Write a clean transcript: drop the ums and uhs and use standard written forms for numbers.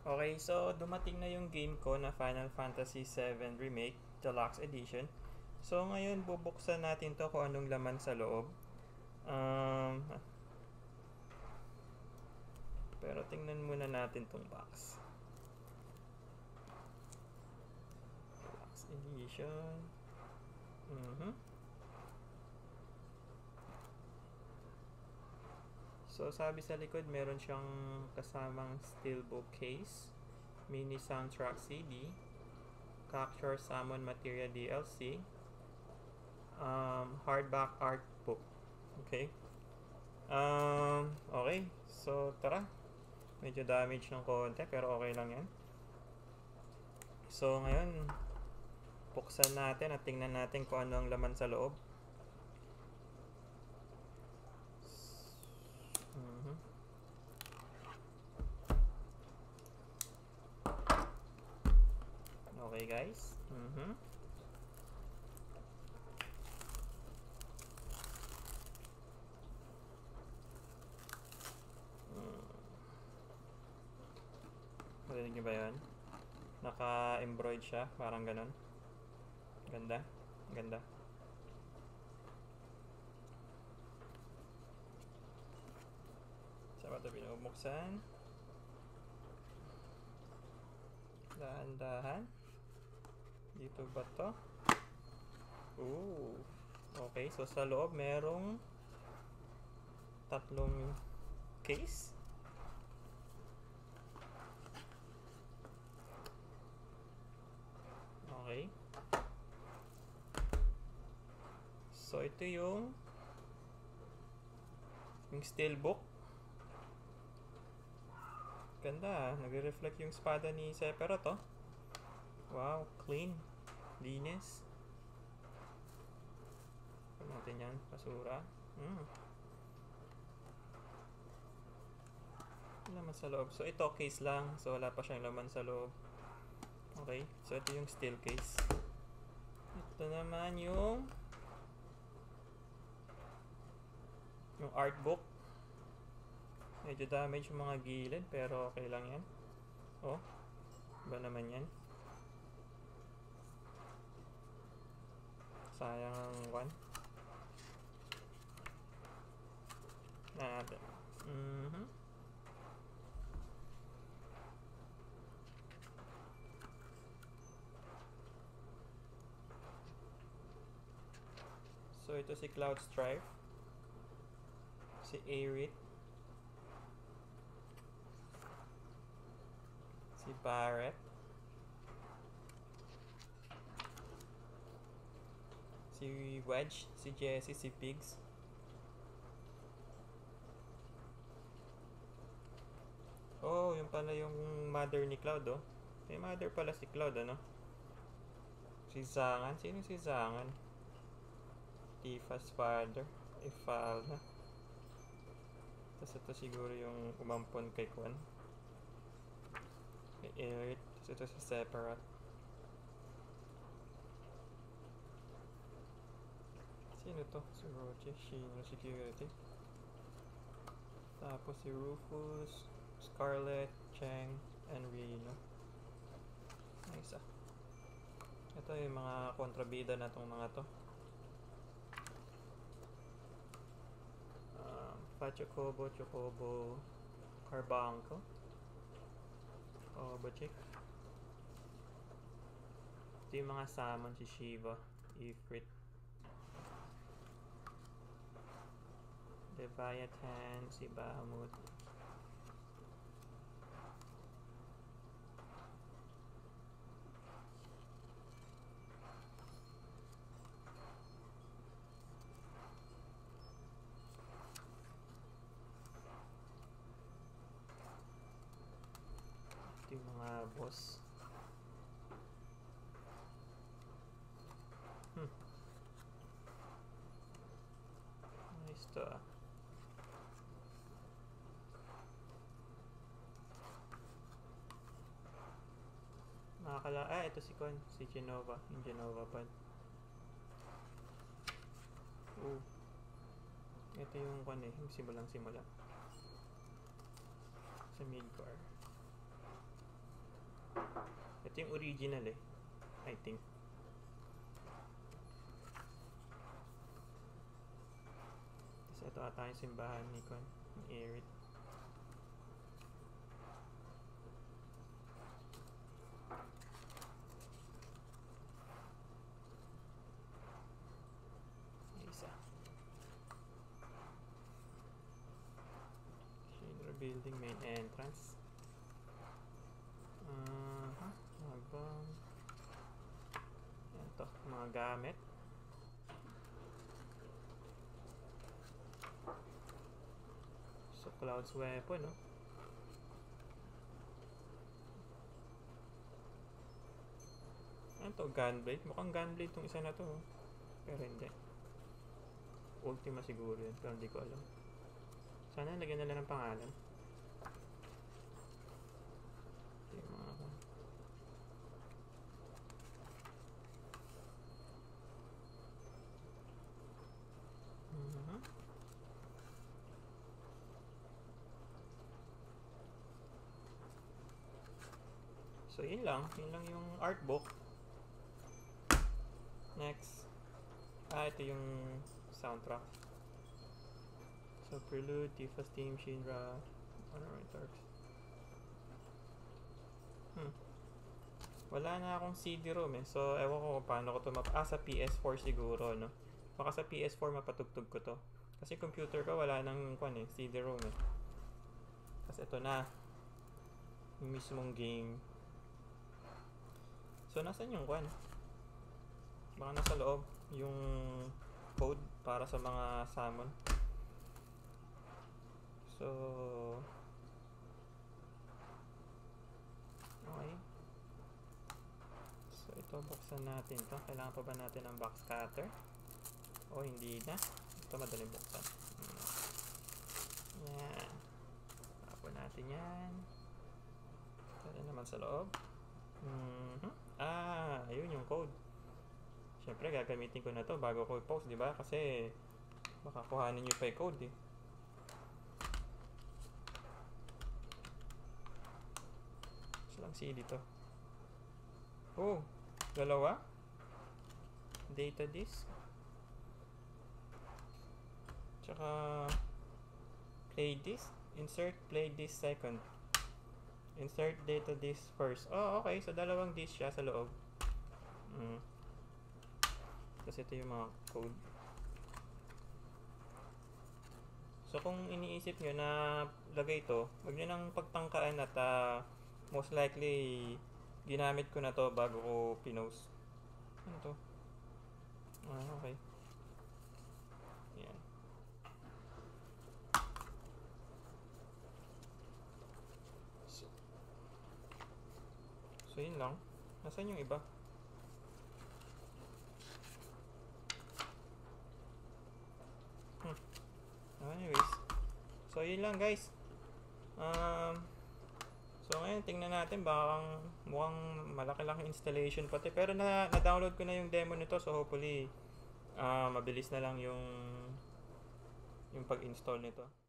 Okay, so dumating na yung game ko na Final Fantasy VII Remake Deluxe Edition. So ngayon bubuksan natin to kung anong laman sa loob. Um, pero tingnan muna natin tong box. Deluxe Edition. So sabi sa likod meron siyang kasamang steelbook case, mini soundtrack CD, Capture Summon Materia DLC, hardback art book. Okay. Okay. So tara. Medyo damage ng konti pero okay lang yan. So ngayon buksan natin at tingnan natin kung ano ang laman sa loob. Okay guys. Marinig nyo ba yun? Naka-embroid siya, parang ganon. Ganda. Ganda. Sa ba ito binubuksan? Dahan-dahan. Dito ba to? Ooh. Okay, so sa loob merong tatlong case. Okay. So ito yung steelbook. Ganda, nagre-reflect yung espada ni Sephiroth, oh. Wow, clean. Linis. Pag natin yan, basura. Laman sa loob. So ito, case lang. So wala pa siyang laman sa loob. Okay, so ito yung steel case. Ito naman yung art book. Medyo damage yung mga gilid pero okay lang yan. Oh, iba naman yan. Sayang ang one. Natin. So ito si Cloud Strife, si Aerith, si Barret, si Wedge, si Jessie, si Pigs. Oh, yung pala yung mother ni Cloud, oh. May mother pala si Cloud, ano? Si Zangan. Sino si Zangan? Tifa's father. Ifalna. Tapos ito siguro yung umampon kay Kwan. Kay Aerith. Tapos ito si Sephiroth. Sino to? Si Roche. Shino Security. Tapos si Rufus, Scarlet, Cheng, and Reno. Nice, ah. Ito yung mga kontrabida na itong mga to. Chocobo, Carbuncle, Obochik. Ito yung mga summon, si Shiva, Ifrit, Leviathan, si Bahamut. Ito yung mga boss. Nice to, ah. Ito si Con, si Genova, yung Genova pad. Ito yung Con eh, yung simulang simula. Sa Midgar. Ito yung original eh. I think. Tapos ito ata yung simbahan ni Kwan. Ni Erit. Isa. Shinra Building main entrance. Habang yan to, mga gamit. So Cloud's weapon, no? Ano to? Gunblade? Mukhang gunblade tong isa na to, oh. Pero hindi. Ultima siguro yun, pero hindi ko alam. Sana lagyan nila ng pangalan. Ito yung mga So yun lang yung art book. Next. Ito yung soundtrack. So Prelude, Tifa's Theme, Shinra, Honor Turks. Wala na akong CD-ROM eh. So ewan ko paano ko ito sa PS4 siguro, no? Baka sa PS4 mapatugtog ko to. Kasi computer ko wala nang CD-ROM eh. Kasi ito na. Yung mismong game. So nasan yung baka nasa loob yung code para sa mga summon. So okay. So ito buksan natin to. Kailangan pa ba natin ng box cutter? O hindi na. Ito madaling buksan. Yan. Tapon natin yan. Ito naman sa loob. Ayun yung code. Siyempre gagamitin ko na to bago ko i-post, di ba? Kasi baka kuhanin nyo pa yung code eh. Lang CD to. Oh, dalawa. Data disk. Tsaka play disk. Insert play disk second. Insert data disk first. Oh, okay. So, dalawang disk siya sa loob. Tapos ito yung mga code. So, kung iniisip nyo na lagay ito, wag nyo nang pagtangkaan at most likely ginamit ko na to bago ko pinost. Ano to? Okay. Yan. So yun lang. Nasaan yung iba? Anyways. So yun lang guys. So ngayon tingnan natin, baka mukhang malaki-laki installation pati, pero na-download ko na yung demo nito, so hopefully mabilis na lang yung pag-install nito.